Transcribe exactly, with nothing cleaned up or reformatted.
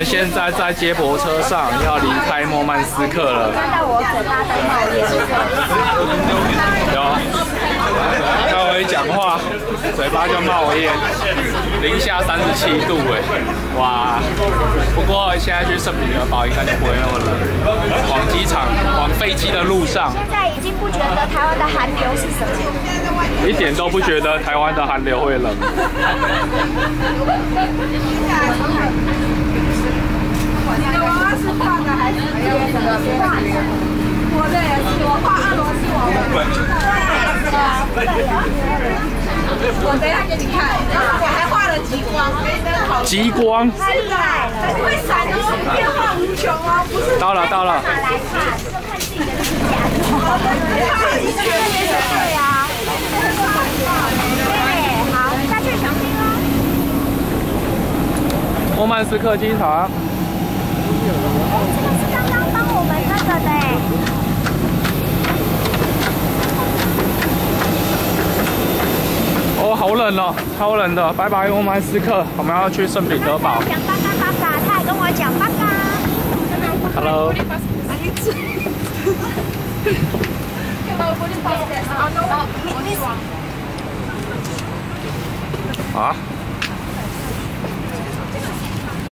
现在在接驳车上，要离开莫曼斯克了。 看到我嘴巴在冒烟。 有，稍微讲话，嘴巴就冒烟，零下三十七度哎，哇！不过现在去圣彼得堡应该就不会那么冷。往机场、往飞机的路上， 现在已经不觉得台湾的寒流是什么， 一点都不觉得台湾的寒流会冷。 你的娃娃是画的还是贴的？画的。我的也是，我画俄罗斯娃娃。对啊，我等一下给你看，我还画了极光， 极光。 太厉害了！ 会闪哦，变化无穷哦，不是。 到了到了。 哪来看？就看自己的指甲。对呀。对，好，下去小心哦。 莫曼斯克机场。 哎，这个是刚刚帮我们那个的哎。 哦，好冷哦，超冷的！拜拜，莫曼斯克，我们要去圣彼得堡。 讲巴嘎巴嘎，他还跟我讲巴嘎。 Hello。啊？